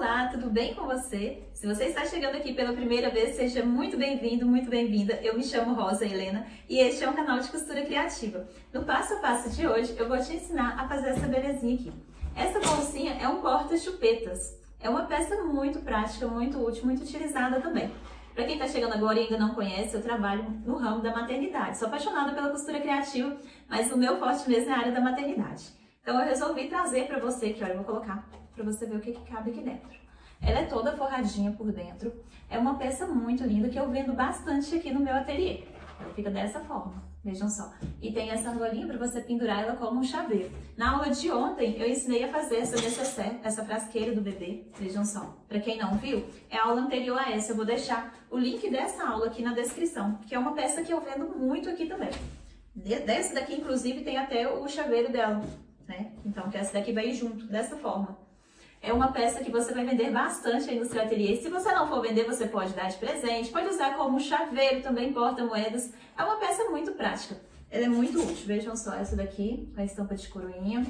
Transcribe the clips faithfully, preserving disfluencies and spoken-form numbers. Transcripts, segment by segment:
Olá, tudo bem com você? Se você está chegando aqui pela primeira vez, seja muito bem-vindo, muito bem-vinda. Eu me chamo Rosa Helena e este é um canal de costura criativa. No passo a passo de hoje, eu vou te ensinar a fazer essa belezinha aqui. Essa bolsinha é um porta-chupetas. É uma peça muito prática, muito útil, muito utilizada também. Para quem está chegando agora e ainda não conhece, eu trabalho no ramo da maternidade. Sou apaixonada pela costura criativa, mas o meu forte mesmo é a área da maternidade. Então eu resolvi trazer para você aqui, olha, eu vou colocar para você ver o que, que cabe aqui dentro. Ela é toda forradinha por dentro. É uma peça muito linda que eu vendo bastante aqui no meu ateliê. Ela fica dessa forma, vejam só. E tem essa argolinha para você pendurar ela como um chaveiro. Na aula de ontem eu ensinei a fazer essa necessaire, essa frasqueira do bebê, vejam só. Para quem não viu, é a aula anterior a essa. Eu vou deixar o link dessa aula aqui na descrição, que é uma peça que eu vendo muito aqui também. Dessa daqui, inclusive, tem até o chaveiro dela, né? Então, que essa daqui vai ir junto, dessa forma. É uma peça que você vai vender bastante aí no seu ateliê. Se você não for vender, você pode dar de presente, pode usar como chaveiro, também porta-moedas. É uma peça muito prática. Ela é muito útil. Vejam só essa daqui, com a estampa de coroinha.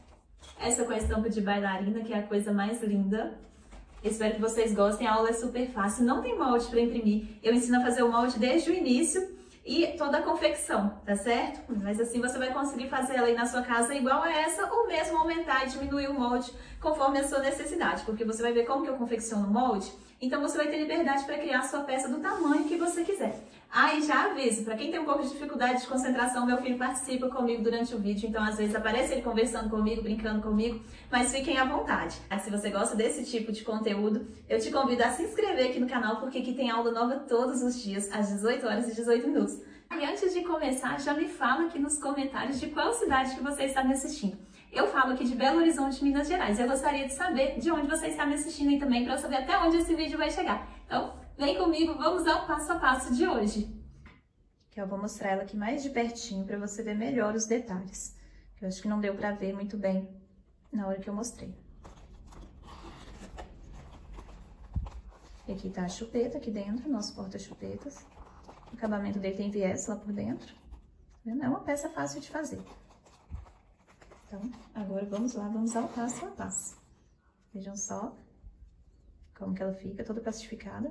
Essa com a estampa de bailarina, que é a coisa mais linda. Espero que vocês gostem. A aula é super fácil, não tem molde para imprimir. Eu ensino a fazer o molde desde o início e toda a confecção, tá certo? Mas assim você vai conseguir fazer ela aí na sua casa igual a essa, ou mesmo aumentar e diminuir o molde conforme a sua necessidade, porque você vai ver como que eu confecciono o molde, então você vai ter liberdade para criar a sua peça do tamanho que você quiser. Ah, e já aviso, para quem tem um pouco de dificuldade de concentração, meu filho participa comigo durante o vídeo, então às vezes aparece ele conversando comigo, brincando comigo, mas fiquem à vontade. Se você gosta desse tipo de conteúdo, eu te convido a se inscrever aqui no canal, porque aqui tem aula nova todos os dias, às dezoito horas e dezoito minutos. E antes de começar, já me fala aqui nos comentários de qual cidade que você está me assistindo. Eu falo aqui de Belo Horizonte, Minas Gerais. Eu gostaria de saber de onde você está me assistindo aí também, para eu saber até onde esse vídeo vai chegar. Então, vem comigo, vamos ao passo a passo de hoje. Que eu vou mostrar ela aqui mais de pertinho para você ver melhor os detalhes. Eu acho que não deu para ver muito bem na hora que eu mostrei. E aqui tá a chupeta aqui dentro, nosso porta-chupetas. O acabamento dele tem viés lá por dentro. Tá vendo? É uma peça fácil de fazer. Então, agora vamos lá, vamos ao passo a passo. Vejam só como que ela fica, toda plastificada.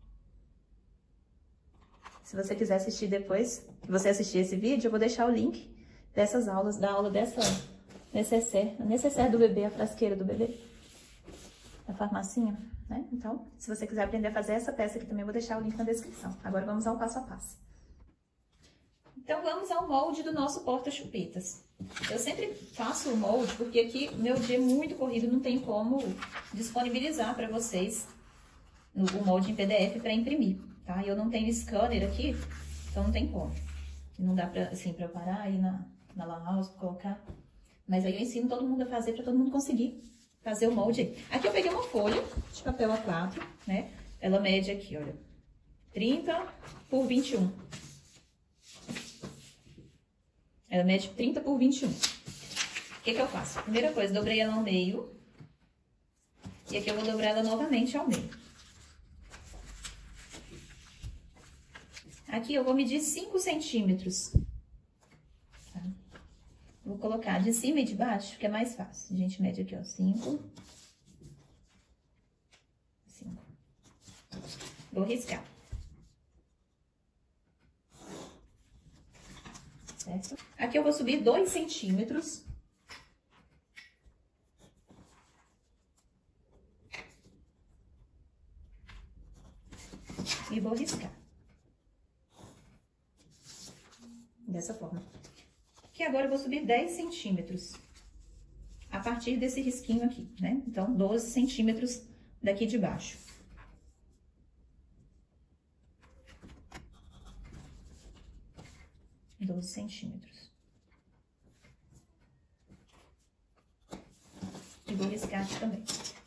Se você quiser assistir depois, que você assistir esse vídeo, eu vou deixar o link dessas aulas, da aula dessa necessaire, a necessaire do bebê, a frasqueira do bebê, da farmacinha, né? Então, se você quiser aprender a fazer essa peça aqui também, eu vou deixar o link na descrição. Agora vamos ao passo a passo. Então, vamos ao molde do nosso porta-chupetas. Eu sempre faço o molde, porque aqui meu dia é muito corrido, não tem como disponibilizar para vocês o molde em P D F para imprimir, tá? Eu não tenho scanner aqui, então não tem como. Não dá pra, assim, pra eu parar aí na, na lan house, colocar. Mas aí eu ensino todo mundo a fazer, para todo mundo conseguir fazer o molde aí. Aqui eu peguei uma folha de papel A quatro, né? Ela mede aqui, olha, trinta por vinte e um. Ela mede trinta por vinte e um. O que que eu faço? Primeira coisa, dobrei ela ao meio. E aqui eu vou dobrar ela novamente ao meio. Aqui eu vou medir cinco centímetros. Tá? Vou colocar de cima e de baixo, que é mais fácil. A gente mede aqui, ó, cinco. cinco. Vou riscar. Certo? Aqui eu vou subir dois centímetros. E vou riscar. Dessa forma. Aqui agora eu vou subir dez centímetros. A partir desse risquinho aqui, né? Então, doze centímetros daqui de baixo. doze centímetros. E vou riscar aqui também.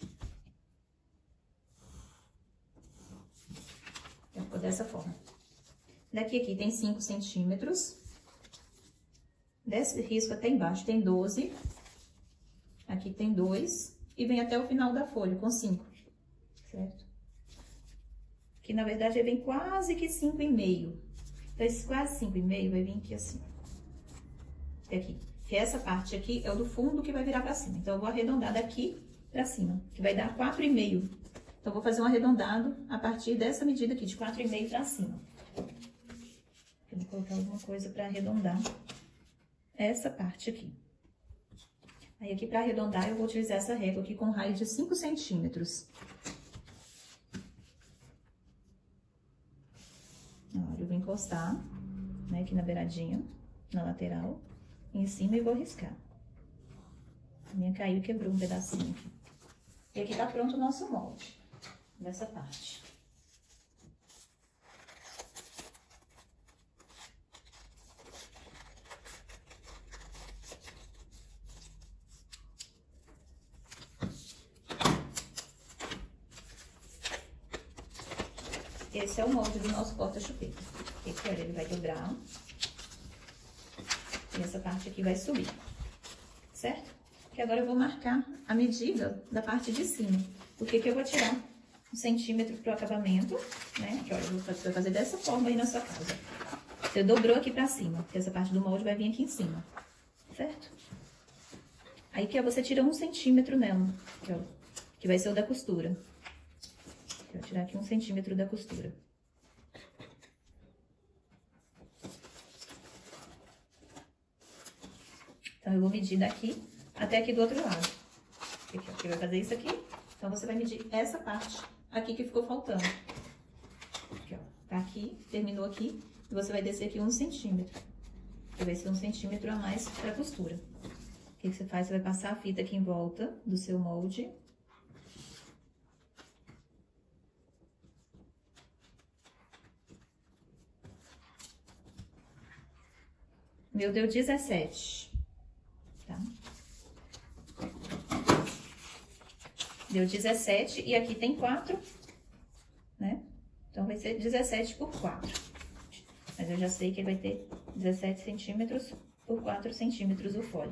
Ficou dessa forma. Daqui aqui tem cinco centímetros. Desse risco até embaixo tem doze. Aqui tem dois. E vem até o final da folha com cinco. Certo? Aqui, na verdade, vem quase que cinco e meio. Então, esse quase cinco e meio vai vir aqui assim. Aqui. Que essa parte aqui é o do fundo que vai virar pra cima. Então, eu vou arredondar daqui pra cima, que vai dar quatro e meio. Então, vou fazer um arredondado a partir dessa medida aqui, de quatro e meio pra cima. Eu vou colocar alguma coisa pra arredondar essa parte aqui. Aí, aqui pra arredondar, eu vou utilizar essa régua aqui com raio de cinco centímetros. Olha, eu vou encostar, né, aqui na beiradinha, na lateral, em cima e vou riscar. A minha caiu e quebrou um pedacinho aqui. E aqui tá pronto o nosso molde, dessa parte. Esse é o molde do nosso porta-chupeta. Aqui, olha, ele vai dobrar. E essa parte aqui vai subir, certo? Que agora eu vou marcar a medida da parte de cima. Porque aqui eu vou tirar um centímetro pro acabamento, né? Que, olha, eu vou fazer, você vai fazer dessa forma aí na sua casa. Você dobrou aqui pra cima, porque essa parte do molde vai vir aqui em cima, certo? Aí que você tira um centímetro nela, aqui, ó, que vai ser o da costura. Vou tirar aqui um centímetro da costura. Então, eu vou medir daqui até aqui do outro lado. Aqui, ó, que vai fazer isso aqui. Então, você vai medir essa parte aqui que ficou faltando. Aqui, ó. Tá aqui, terminou aqui. E você vai descer aqui um centímetro. Que vai ser um centímetro a mais pra costura. O que que você faz? Você vai passar a fita aqui em volta do seu molde. Meu deu dezessete, tá? Deu dezessete e aqui tem quatro, né? Então, vai ser dezessete por quatro. Mas eu já sei que ele vai ter dezessete centímetros por quatro centímetros o fole.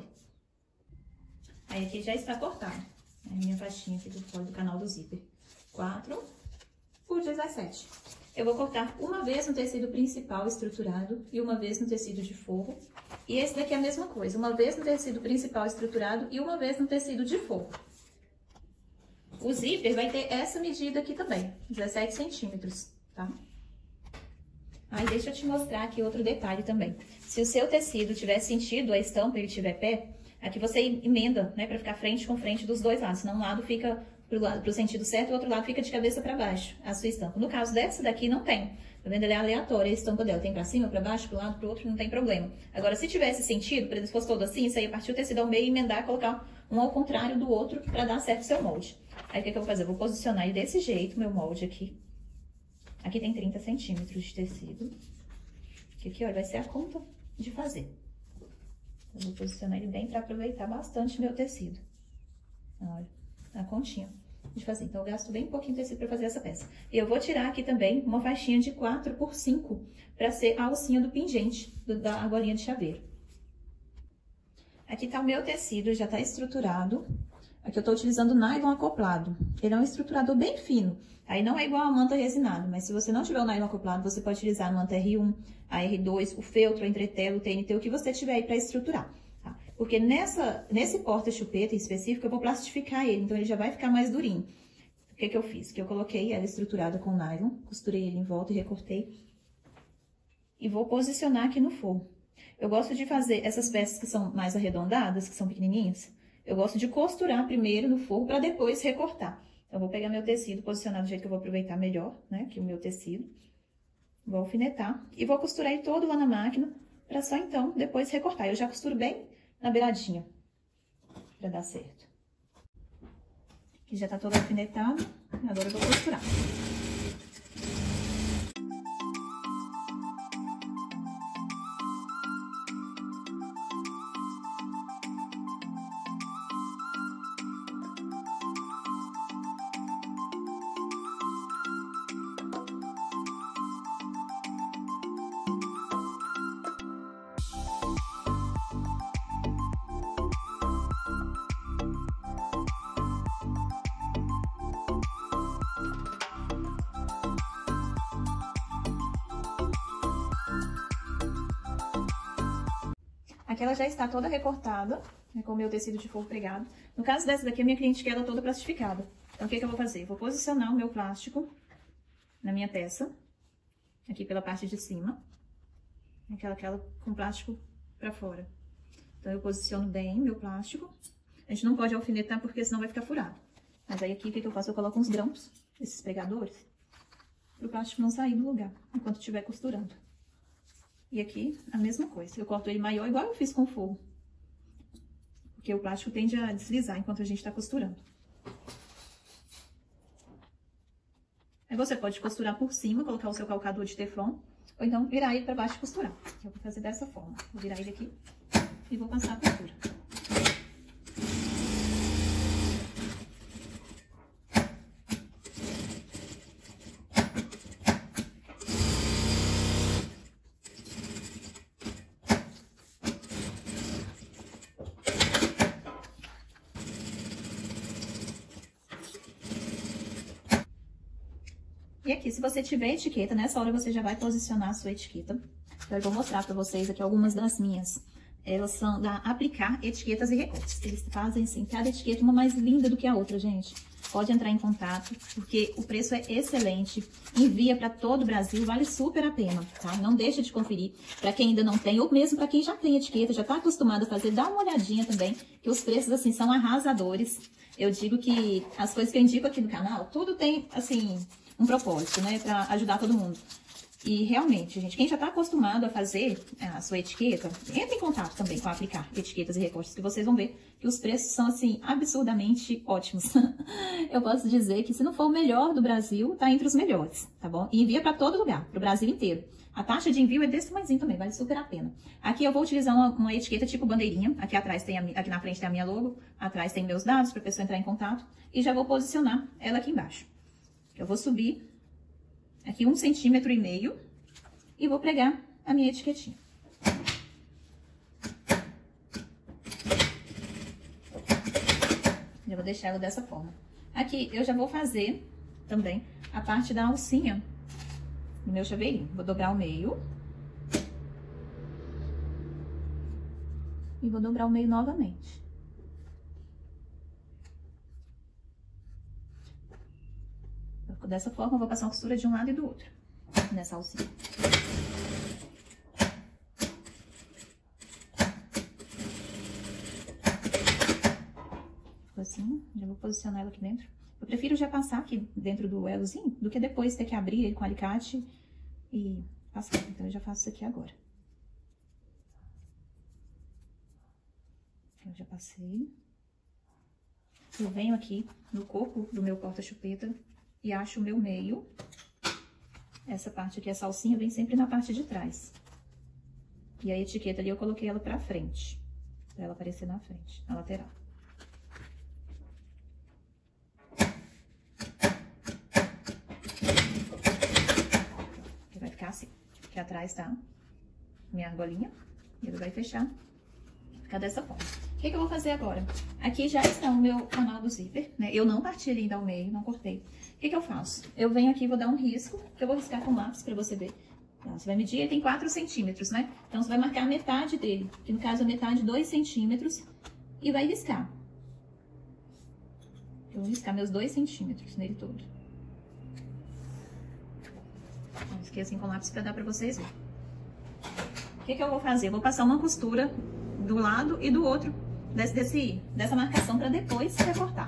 Aí, aqui já está cortado. A minha faixinha aqui do fole do canal do zíper. quatro por dezessete. Eu vou cortar uma vez no tecido principal estruturado e uma vez no tecido de forro. E esse daqui é a mesma coisa, uma vez no tecido principal estruturado e uma vez no tecido de forro. O zíper vai ter essa medida aqui também, dezessete centímetros, tá? Aí, deixa eu te mostrar aqui outro detalhe também. Se o seu tecido tiver sentido, a estampa ele tiver pé, aqui você emenda, né, pra ficar frente com frente dos dois lados, senão um lado fica pro, lado, pro sentido certo, o outro lado fica de cabeça pra baixo, a sua estampa. No caso dessa daqui, não tem. Tá vendo? Ela é aleatória, a estampa dela. Tem pra cima, pra baixo, pro lado, pro outro, não tem problema. Agora, se tivesse sentido, por exemplo, se fosse todo assim, isso aí, partir o tecido ao meio, emendar, colocar um ao contrário do outro pra dar certo o seu molde. Aí, o que, que eu vou fazer? Eu vou posicionar ele desse jeito, meu molde aqui. Aqui tem trinta centímetros de tecido. Que aqui, olha, vai ser a conta de fazer. Eu vou posicionar ele bem pra aproveitar bastante meu tecido. Olha, a continha de fazer. Então, eu gasto bem pouquinho de tecido pra fazer essa peça. E eu vou tirar aqui também uma faixinha de quatro por cinco pra ser a alcinha do pingente do, da argolinha de chaveiro. Aqui tá o meu tecido, já tá estruturado. Aqui eu tô utilizando nylon acoplado. Ele é um estruturador bem fino. Aí não é igual a manta resinada, mas se você não tiver o nylon acoplado, você pode utilizar a manta R um, a R dois, o feltro, a entretelo, o T N T, o que você tiver aí pra estruturar. Tá? Porque nessa, nesse porta-chupeta em específico, eu vou plastificar ele, então ele já vai ficar mais durinho. O que que eu fiz? Que eu coloquei ela estruturada com nylon, costurei ele em volta e recortei. E vou posicionar aqui no forro. Eu gosto de fazer essas peças que são mais arredondadas, que são pequenininhas. Eu gosto de costurar primeiro no forro para depois recortar. Então, eu vou pegar meu tecido, posicionar do jeito que eu vou aproveitar melhor, né? Que o meu tecido. Vou alfinetar e vou costurar ele todo lá na máquina para só então depois recortar. Eu já costuro bem na beiradinha para dar certo. Aqui já tá todo alfinetado, agora eu vou costurar. Aqui ela já está toda recortada, né, com o meu tecido de forro pregado. No caso dessa daqui, a minha cliente quer ela toda plastificada. Então, o que que eu vou fazer? Vou posicionar o meu plástico na minha peça, aqui pela parte de cima. Aquela, aquela com plástico pra fora. Então, eu posiciono bem meu plástico. A gente não pode alfinetar, porque senão vai ficar furado. Mas aí aqui, o que que eu faço? Eu coloco uns grampos, esses pregadores, para o plástico não sair do lugar, enquanto estiver costurando. E aqui, a mesma coisa. Eu corto ele maior, igual eu fiz com o forro. Porque o plástico tende a deslizar enquanto a gente está costurando. Aí você pode costurar por cima, colocar o seu calcador de teflon, ou então virar ele para baixo e costurar. Eu vou fazer dessa forma. Vou virar ele aqui e vou passar a costura. E aqui, se você tiver etiqueta, nessa hora você já vai posicionar a sua etiqueta. Então, eu vou mostrar pra vocês aqui algumas das minhas. Elas são da Aplicar Etiquetas e Recortes. Eles fazem, assim, cada etiqueta uma mais linda do que a outra, gente. Pode entrar em contato, porque o preço é excelente. Envia pra todo o Brasil, vale super a pena, tá? Não deixa de conferir. Pra quem ainda não tem, ou mesmo pra quem já tem etiqueta, já tá acostumado a fazer, dá uma olhadinha também, que os preços, assim, são arrasadores. Eu digo que as coisas que eu indico aqui no canal, tudo tem, assim, um propósito, né, para ajudar todo mundo. E realmente, gente, quem já tá acostumado a fazer a sua etiqueta, entre em contato também com a Aplicar Etiquetas e Recortes, que vocês vão ver que os preços são, assim, absurdamente ótimos. Eu posso dizer que se não for o melhor do Brasil, tá entre os melhores, tá bom? E envia para todo lugar, pro Brasil inteiro. A taxa de envio é desse tamanhozinho também, vale super a pena. Aqui eu vou utilizar uma, uma etiqueta tipo bandeirinha, aqui atrás tem a, aqui na frente tem a minha logo, atrás tem meus dados para a pessoa entrar em contato, e já vou posicionar ela aqui embaixo. Eu vou subir aqui um centímetro e meio e vou pregar a minha etiquetinha. Já vou deixar ela dessa forma. Aqui eu já vou fazer também a parte da alcinha no meu chaveirinho. Vou dobrar o meio. E vou dobrar o meio novamente. Dessa forma, eu vou passar uma costura de um lado e do outro, nessa alcinha. Ficou assim, já vou posicionar ela aqui dentro. Eu prefiro já passar aqui dentro do elozinho, do que depois ter que abrir ele com alicate e passar. Então, eu já faço isso aqui agora. Eu já passei. Eu venho aqui no corpo do meu porta-chupeta e acho o meu meio. Essa parte aqui, a salsinha, vem sempre na parte de trás. E a etiqueta ali, eu coloquei ela pra frente. Pra ela aparecer na frente, na lateral. Aqui vai ficar assim. Aqui atrás tá minha argolinha. E ele vai fechar. Ficar dessa forma. O que que eu vou fazer agora? Aqui já está o meu canal do zíper, né? Eu não parti ele ainda ao meio, não cortei. O que que eu faço? Eu venho aqui e vou dar um risco, que eu vou riscar com lápis pra você ver. Então, você vai medir, ele tem quatro centímetros, né? Então, você vai marcar a metade dele, que no caso a metade, dois centímetros, e vai riscar. Eu vou riscar meus dois centímetros nele todo. Então, risquei assim com lápis pra dar pra vocês verem. O que que eu vou fazer? Eu vou passar uma costura do lado e do outro desse, desse, dessa marcação pra depois recortar.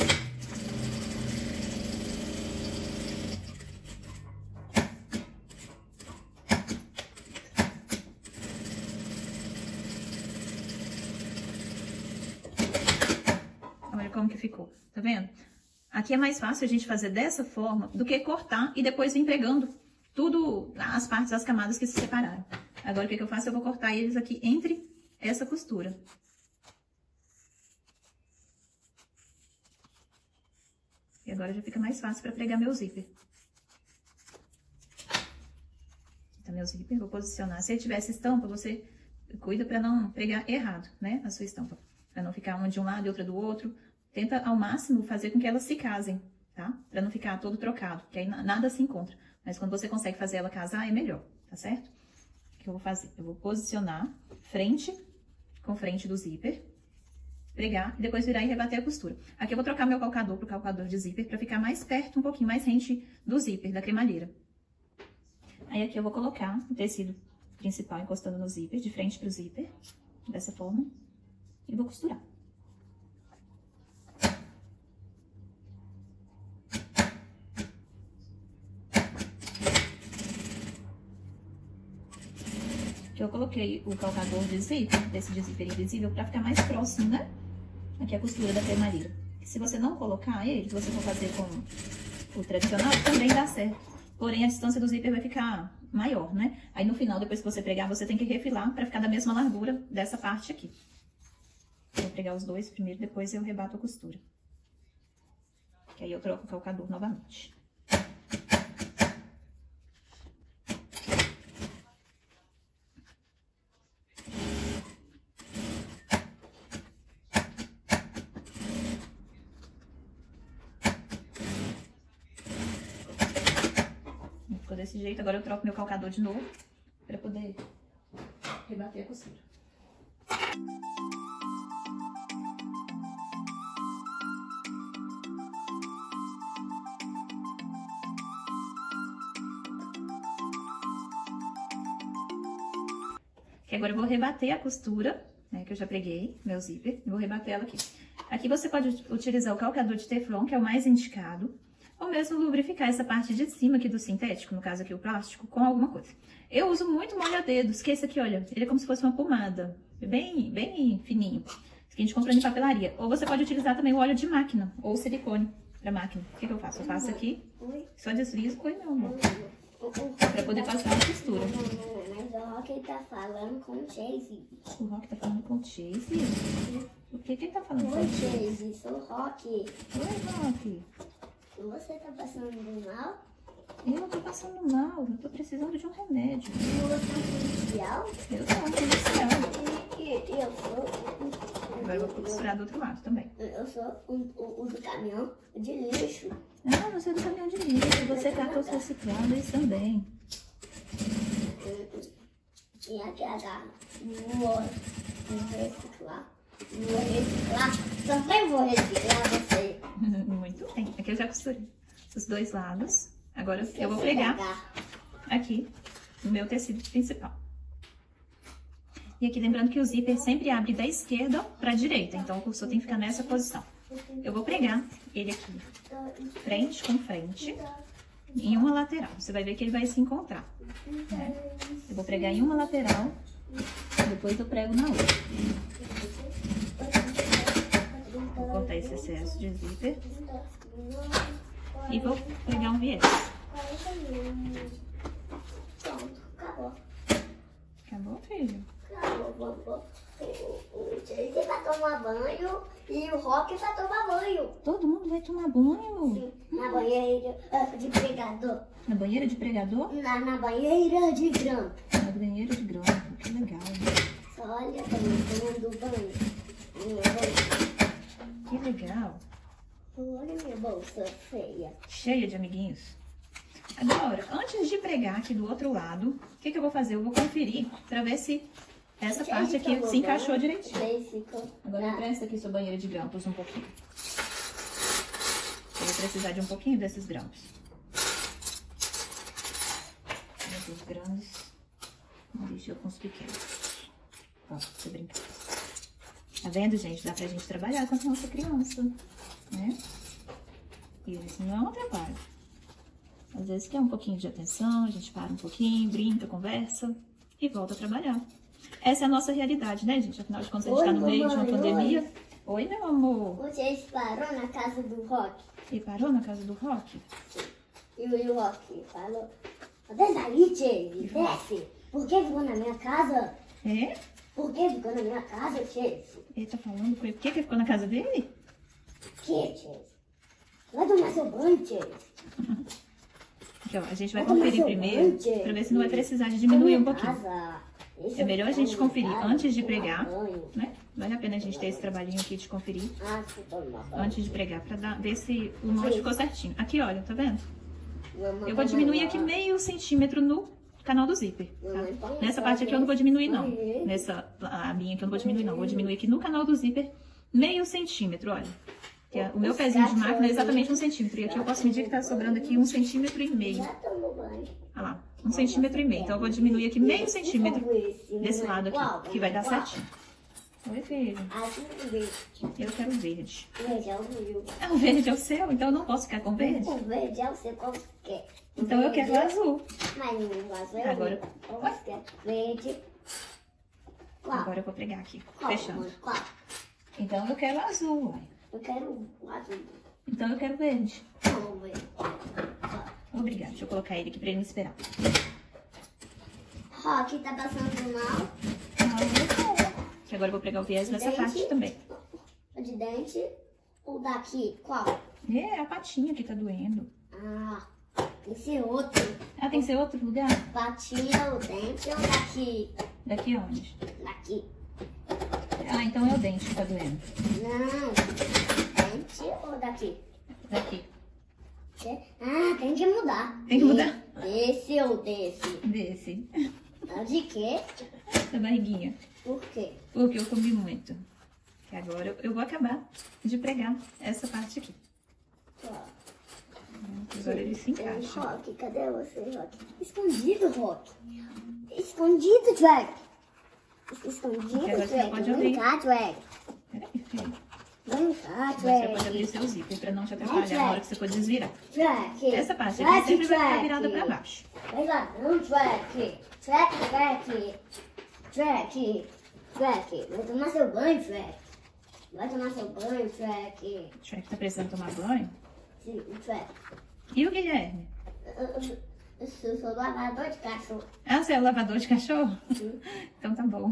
Olha como que ficou, tá vendo? Aqui é mais fácil a gente fazer dessa forma do que cortar e depois vir pregando tudo, as partes, as camadas que se separaram. Agora, o que que eu faço? Eu vou cortar eles aqui entre essa costura. E agora já fica mais fácil para pregar meu zíper. Então, meu zíper, vou posicionar. Se ele tivesse estampa, você cuida para não pregar errado, né? A sua estampa. Para não ficar uma de um lado e outra do outro. Tenta, ao máximo, fazer com que elas se casem, tá? Para não ficar todo trocado, que aí nada se encontra. Mas quando você consegue fazer ela casar, é melhor, tá certo? O que eu vou fazer? Eu vou posicionar frente com frente do zíper, pregar e depois virar e rebater a costura. Aqui eu vou trocar meu calcador pro calcador de zíper para ficar mais perto, um pouquinho mais rente do zíper, da cremalheira. Aí aqui eu vou colocar o tecido principal encostando no zíper, de frente pro zíper, dessa forma, e vou costurar. Aqui eu coloquei o calcador de zíper, desse de zíper invisível, para ficar mais próximo, né? Aqui a costura da cremalheira. Se você não colocar ele, se você for fazer com o tradicional, também dá certo. Porém, a distância do zíper vai ficar maior, né? Aí no final, depois que você pregar, você tem que refilar para ficar da mesma largura dessa parte aqui. Vou pregar os dois primeiro, depois eu rebato a costura. Que aí eu troco o calcador novamente. Ficou desse jeito, agora eu troco meu calcador de novo, para poder rebater a costura. Aqui agora eu vou rebater a costura, né, que eu já preguei, meu zíper, e vou rebater ela aqui. Aqui você pode utilizar o calcador de teflon, que é o mais indicado, ou mesmo lubrificar essa parte de cima aqui do sintético, no caso aqui o plástico, com alguma coisa. Eu uso muito molha-dedos, que esse aqui, olha, ele é como se fosse uma pomada, bem, bem fininho. Esse aqui a gente compra em papelaria. Ou você pode utilizar também o óleo de máquina, ou silicone para máquina. O que que eu faço? Eu faço aqui, só deslizo, oi meu amor, para poder passar a costura. Mas o Rock tá falando com o Chase. O Rock tá falando com o Chase? O que que ele tá falando com Oi, o Chase? Chase, sou o Rock. Oi, Rock. Você tá passando mal? Eu não tô passando mal, eu tô precisando de um remédio. Você é policial? Eu sou um policial. E, e eu sou... Agora eu vou costurar do outro lado também. Eu sou um, o, o do caminhão de lixo. Ah, você é do caminhão de lixo, você cartas recicladas também. E aqui a garra. Vou reciclar. Vou reciclar. Também vou reciclar você. Muito bem. Aqui eu já costurei os dois lados. Agora eu vou pregar aqui no meu tecido principal. E aqui lembrando que o zíper sempre abre da esquerda para a direita, então o cursor tem que ficar nessa posição. Eu vou pregar ele aqui, frente com frente, em uma lateral. Você vai ver que ele vai se encontrar, né? Eu vou pregar em uma lateral, depois eu prego na outra. Vou cortar esse excesso de zíper e vou pregar um viés. Pronto, acabou. Acabou, filho? Acabou, vovô. O Chase vai tomar banho e o Rock vai tomar banho. Todo mundo vai tomar banho? Sim, na banheira ah, de pregador. Na banheira de pregador? Na, na banheira de grampo. Na banheira de grampo, que legal. Olha, também tomando banho. Minha bolsa. Que legal. Olha minha bolsa feia. Cheia de amiguinhos. Agora, antes de pregar aqui do outro lado, o que, que eu vou fazer? Eu vou conferir para ver se essa parte aqui se encaixou direitinho. Agora empresta aqui sua banheira de grampos um pouquinho. Eu vou precisar de um pouquinho desses grampos. Os grandes, não deixa eu com os pequenos. Ó, tô brincando. Tá vendo, gente? Dá pra gente trabalhar com a nossa criança, né? E isso não atrapalha. Às vezes quer um pouquinho de atenção, a gente para um pouquinho, brinca, conversa e volta a trabalhar. Essa é a nossa realidade, né, gente? Afinal de contas, a gente tá no meio de uma pandemia. Oi, oi meu amor. Vocês parou na casa do Rock? E parou na casa do Rock? E o Rock falou, desce aí, Chase, desce. Por que ficou na minha casa? É? Por que ficou na minha casa, Chase? Ele tá falando, foi por que que ficou na casa dele? Que, Chase? Vai tomar seu banho, Chase. Aqui, ó, a gente vai conferir primeiro, para ver se não vai precisar de diminuir um pouquinho. É melhor a gente conferir antes de pregar, né? Vale a pena a gente ter esse trabalhinho aqui de conferir antes de pregar, para ver se o molde ficou certinho. Aqui, olha, tá vendo? Eu vou diminuir aqui meio centímetro no canal do zíper, tá? Nessa parte aqui eu não vou diminuir, não. Nessa, a minha aqui eu não vou diminuir, não. Vou diminuir aqui no canal do zíper meio centímetro, olha. Que é, o meu pezinho de máquina é exatamente um centímetro. E aqui eu posso medir que tá sobrando aqui um centímetro e meio. Olha lá, um centímetro e meio. Então eu vou diminuir aqui meio centímetro desse lado aqui, que vai dar certinho. Oi, filho. Eu quero verde. Verde é o meu. Ah, o verde é o seu? Então eu não posso ficar com verde? O verde é o seu, como você quer. Então eu quero o azul. Mas o azul é o Agora- meu. Como você quer? Verde. Qual? Agora eu vou pregar aqui, Qual, fechando. mãe? Qual? Então eu quero azul, uai. Eu quero o azul. Então eu quero verde. Vamos ver. Obrigada, deixa eu colocar ele aqui pra ele me esperar. Rock tá passando mal. Ah, eu quero. Que agora eu vou pregar o viés nessa Dente. parte também. O de dente. O daqui. Qual? É, a patinha que tá doendo. Ah, tem que ser outro. Ah, tem que ser outro lugar? Patinha, o dente ou daqui? Daqui onde? Daqui. Ah, então é o dente que tá doendo. Não. Dente ou daqui? Daqui. Ah, tem que mudar. Tem que mudar? Desse ou desse? Desse. Ah, de quê? Da barriguinha. Por quê? Porque eu comi muito. Que agora eu, eu vou acabar de pregar essa parte aqui. Ó. Agora ele se encaixa. Rock, cadê você, Rock? Escondido, Rock. Escondido, Drag. Escondido, Agora você Drag. pode Vem abrir. cá, Drag. Peraí, filho. Vem cá, Agora você pode abrir Drag. o seu zíper pra não te atrapalhar na hora que você for desvirar. Drag. Essa parte Drag, aqui sempre vai ficar Drag. virada pra baixo. Vai lá, não, Drag. Drag, Drag. Drag. Drag. Vai tomar seu banho, Drag. Vai tomar seu banho, Drag. O Shrek tá precisando tomar banho. Sim, Drag. E o Guilherme? Eu sou sou lavador de cachorro. Ah, você é o lavador de cachorro? Sim. Então tá bom.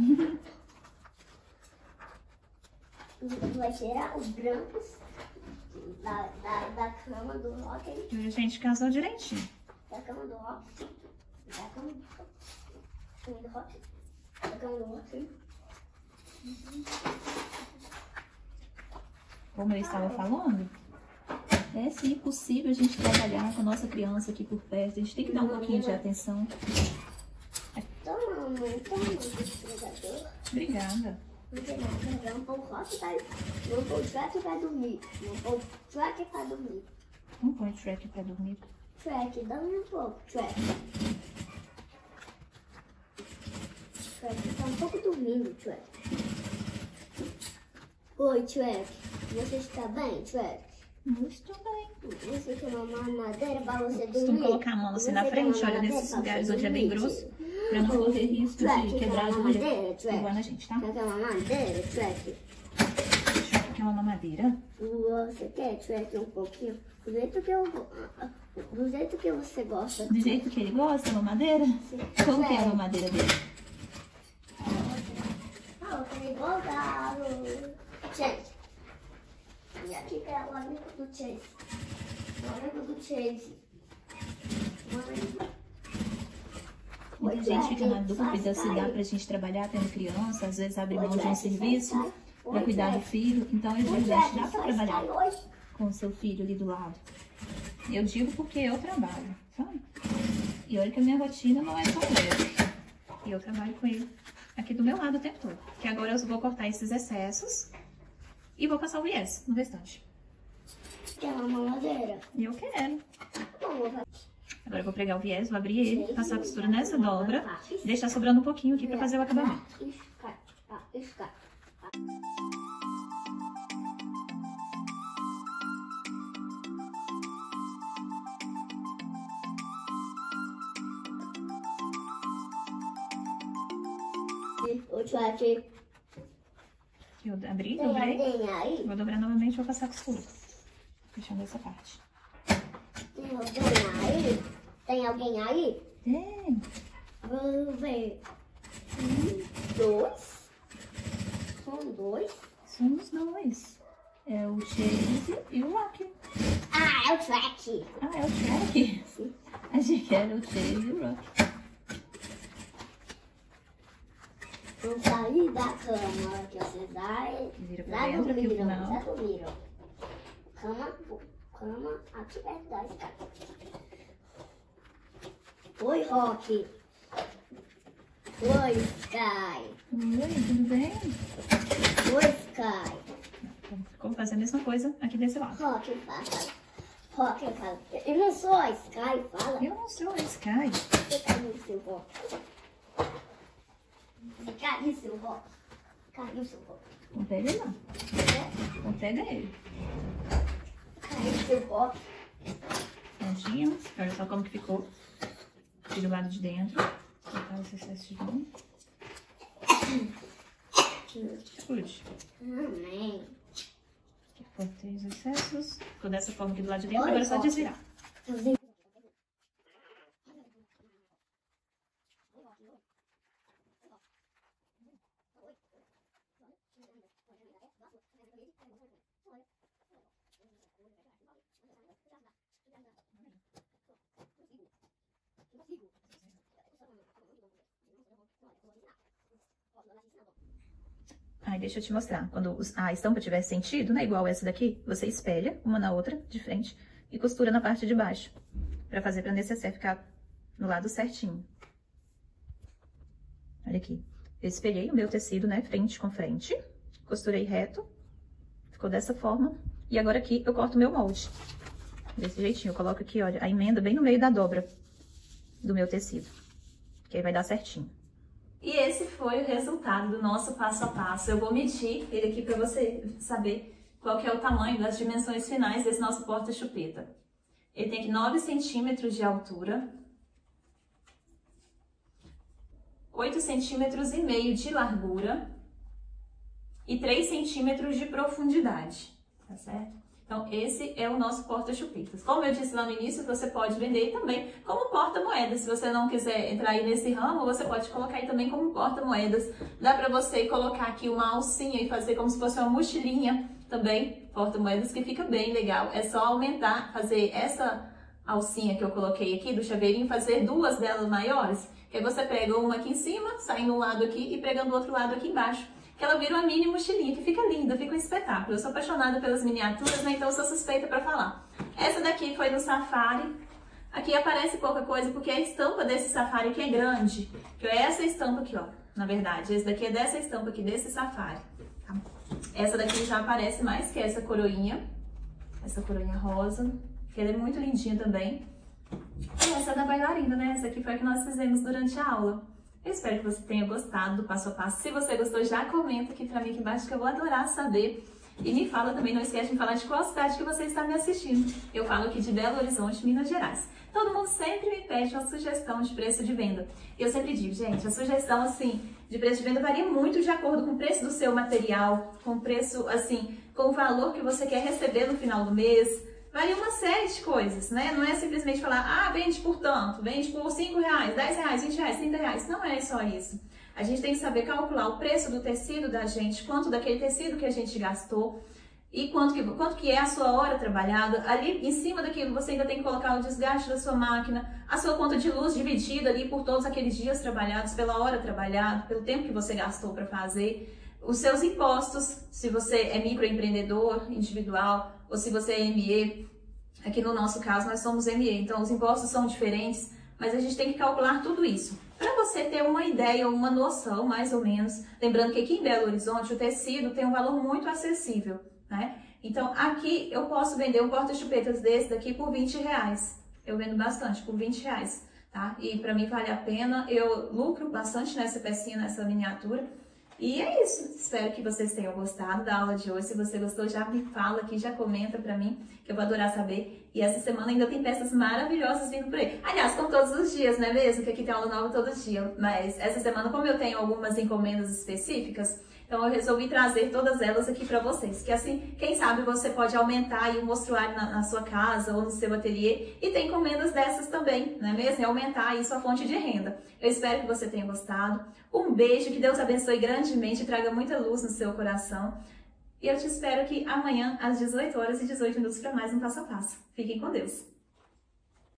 Vai tirar os brancos da, da, da cama do Rock. E a gente casou direitinho. Da cama do Rock. Da cama do, do Rock. Da cama do Rock. Como eu estava falando, é sim possível a gente trabalhar com a nossa criança aqui por perto. A gente tem que dar um pouquinho de atenção. Toma, mamãe, toma o esfregador. Obrigada. Não tem nada, vamos pôr o Rock e vai. Vamos pôr o Shrek e vai dormir. Vamos pôr o Shrek e vai dormir. Vamos pôr o Shrek pra dormir. Shrek, dá um pouco, Shrek. Shrek tá um pouco dormindo, Shrek. Oi, Shrek. Você está bem, Shrek? Não estou bem. Você quer uma mamadeira pra você Costumo dormir? colocar a mão assim na Você quer frente, uma olha, mamadeira nesses pra lugares você onde é bem dormir? grosso, pra não correr risco Shrek, de quebrar a quer uma orelha mamadeira, Shrek? igual na gente, tá? Você quer uma mamadeira, Shrek? Shrek quer uma mamadeira. Você quer, Shrek, um pouquinho? Do jeito que eu... Do jeito que você gosta. Do jeito que ele gosta, mamadeira? Como que é a mamadeira dele? Ah, eu queria igual o Chase. E aqui que é o amigo do Chase. O amigo do Chase. O amigo... Muita gente fica na dúvida se dá pra gente trabalhar tendo criança, às vezes abre mão de um serviço pra cuidar do filho. Então eu digo, gente, dá pra trabalhar com o seu filho ali do lado. Eu digo porque eu trabalho, sabe? E olha que a minha rotina não é tão leve. E eu trabalho com ele aqui do meu lado o tempo todo. Que agora eu vou cortar esses excessos e vou passar o viés no restante. Quer uma mamadeira? E eu quero. Vamos, vai. Agora eu vou pregar o viés, vou abrir ele, passar a costura nessa dobra, deixar sobrando um pouquinho aqui pra fazer o acabamento. Isca, ah, isca. O Shrek, Eu abri, tem dobrei. alguém aí? Vou dobrar novamente e vou passar a costura. Fechando essa parte. Tem alguém aí? Tem alguém aí? Tem. Vamos ver. Um, dois. São dois. Somos dois. É o Chase e o Rock. Ah, é o Shrek. Ah, é o Shrek? Sim. Achei que era o Chase e o Rock. Vamos sair da cama que vocês vai. Vira pra Já dentro aqui o dormiram, final. já dormiram. Cama, cama aqui perto da escada. Oi, Rock. Oi, Sky. Oi, tudo bem? Oi, Sky. Vou fazer a mesma coisa aqui desse lado. Rock fala. Rock fala. Eu não sou a Sky, fala. Eu não sou a Sky. Você caiu seu rock. Você caiu seu rock. Caiu seu rock. Não pega ele, não. Não pega ele. Caiu seu rock. Prontinho. Olha só como que ficou. Tira o lado de dentro. Cortar esse excesso de vinho. Escute. Amém. Cortei os excessos. Ficou dessa forma aqui do lado de dentro. Agora é só desvirar. Aí, deixa eu te mostrar. Quando a estampa tiver sentido, né, igual essa daqui, você espelha uma na outra, de frente, e costura na parte de baixo, pra fazer pra necessaire ficar no lado certinho. Olha aqui. Eu espelhei o meu tecido, né, frente com frente, costurei reto, ficou dessa forma, e agora aqui eu corto o meu molde. Desse jeitinho, eu coloco aqui, olha, a emenda bem no meio da dobra do meu tecido, que aí vai dar certinho. E esse foi o resultado do nosso passo a passo. Eu vou medir ele aqui para você saber qual que é o tamanho das dimensões finais desse nosso porta-chupeta. Ele tem aqui nove centímetros de altura, oito centímetros e meio de largura e três centímetros de profundidade, tá certo? Então, esse é o nosso porta-chupetas. Como eu disse lá no início, você pode vender também como porta-moedas. Se você não quiser entrar aí nesse ramo, você pode colocar aí também como porta-moedas. Dá pra você colocar aqui uma alcinha e fazer como se fosse uma mochilinha também, porta-moedas, que fica bem legal. É só aumentar, fazer essa alcinha que eu coloquei aqui do chaveirinho, fazer duas delas maiores. Que aí você prega uma aqui em cima, saindo um lado aqui e pregando o outro lado aqui embaixo. Que ela vira uma mini mochilinha, que fica linda, fica um espetáculo. Eu sou apaixonada pelas miniaturas, né? Então eu sou suspeita pra falar. Essa daqui foi do Safari. Aqui aparece pouca coisa, porque a estampa desse Safari aqui é grande. Que é essa estampa aqui, ó. Na verdade, esse daqui é dessa estampa aqui, desse Safari. Tá? Essa daqui já aparece mais, que é essa coroinha. Essa coroinha rosa, que ela é muito lindinha também. E essa é da bailarina, né? Essa aqui foi a que nós fizemos durante a aula. Eu espero que você tenha gostado do passo a passo. Se você gostou, já comenta aqui pra mim aqui embaixo, que eu vou adorar saber. E me fala também, não esquece de me falar de qual cidade que você está me assistindo. Eu falo aqui de Belo Horizonte, Minas Gerais. Todo mundo sempre me pede uma sugestão de preço de venda. Eu sempre digo, gente, a sugestão, assim, de preço de venda varia muito de acordo com o preço do seu material, com o preço, assim, com o valor que você quer receber no final do mês. Varia uma série de coisas, né? Não é simplesmente falar, ah, vende por tanto, vende por cinco reais, dez reais, vinte reais, trinta reais. Não é só isso. A gente tem que saber calcular o preço do tecido da gente, quanto daquele tecido que a gente gastou e quanto que, quanto que é a sua hora trabalhada. Ali, em cima daquilo, você ainda tem que colocar o desgaste da sua máquina, a sua conta de luz dividida ali por todos aqueles dias trabalhados, pela hora trabalhada, pelo tempo que você gastou para fazer. Os seus impostos, se você é microempreendedor, individual, ou se você é M E, aqui no nosso caso nós somos M E, então os impostos são diferentes, mas a gente tem que calcular tudo isso. Para você ter uma ideia, uma noção, mais ou menos, lembrando que aqui em Belo Horizonte o tecido tem um valor muito acessível, né? Então aqui eu posso vender um porta-chupetas desse daqui por vinte reais, eu vendo bastante, por vinte reais, tá? E para mim vale a pena, eu lucro bastante nessa pecinha, nessa miniatura. E é isso, espero que vocês tenham gostado da aula de hoje. Se você gostou, já me fala aqui, já comenta pra mim, que eu vou adorar saber. E essa semana ainda tem peças maravilhosas vindo por aí. Aliás, como todos os dias, não é mesmo? Que aqui tem aula nova todos os dias. Mas essa semana, como eu tenho algumas encomendas específicas, então eu resolvi trazer todas elas aqui pra vocês. Que assim, quem sabe você pode aumentar aí o mostruário na, na sua casa ou no seu ateliê. E tem encomendas dessas também, não é mesmo? E aumentar aí sua fonte de renda. Eu espero que você tenha gostado. Um beijo, que Deus abençoe grandemente e traga muita luz no seu coração. E eu te espero aqui amanhã às dezoito horas e dezoito minutos para mais um Passo a Passo. Fiquem com Deus!